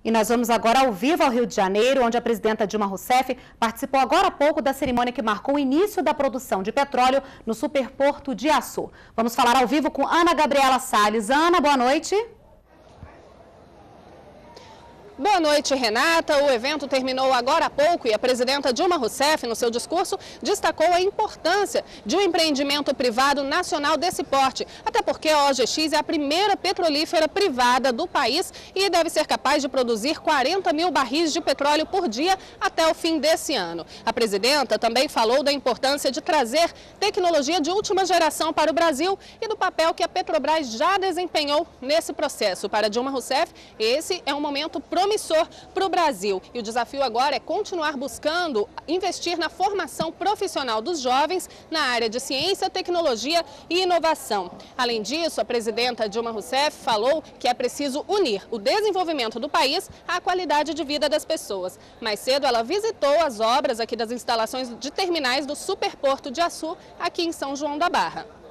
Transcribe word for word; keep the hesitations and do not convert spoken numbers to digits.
E nós vamos agora ao vivo ao Rio de Janeiro, onde a presidenta Dilma Rousseff participou agora há pouco da cerimônia que marcou o início da produção de petróleo no Superporto de Açu. Vamos falar ao vivo com Ana Gabriela Salles. Ana, boa noite. Boa noite, Renata. O evento terminou agora há pouco e a presidenta Dilma Rousseff, no seu discurso, destacou a importância de um empreendimento privado nacional desse porte, até porque a O G X é a primeira petrolífera privada do país e deve ser capaz de produzir quarenta mil barris de petróleo por dia até o fim desse ano. A presidenta também falou da importância de trazer tecnologia de última geração para o Brasil e do papel que a Petrobras já desempenhou nesse processo. Para Dilma Rousseff, esse é um momento promissor promissor para o Brasil. E o desafio agora é continuar buscando investir na formação profissional dos jovens na área de ciência, tecnologia e inovação. Além disso, a presidenta Dilma Rousseff falou que é preciso unir o desenvolvimento do país à qualidade de vida das pessoas. Mais cedo, ela visitou as obras aqui das instalações de terminais do Superporto de Açu, aqui em São João da Barra.